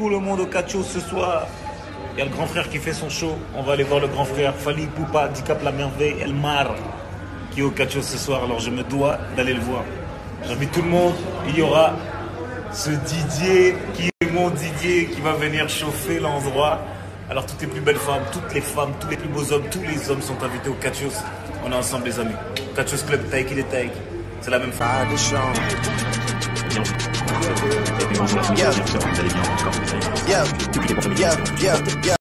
tout le monde au Catcho ce soir. Il y a le grand frère qui fait son show. On va aller voir le grand frère Fali Poupa, Dicap La Merveille, Elmar, qui est au Catcho ce soir. Alors je me dois d'aller le voir. J'invite tout le monde. Il y aura ce Didier qui est mon Didier qui va venir chauffer l'endroit. Alors toutes les plus belles femmes, toutes les femmes, tous les plus beaux hommes, tous les hommes sont invités au Catchos. On est ensemble les amis. Catchos Club, Taïk, il est Taïk. C'est la même chose. Yeah. Yeah. Yeah. Yeah.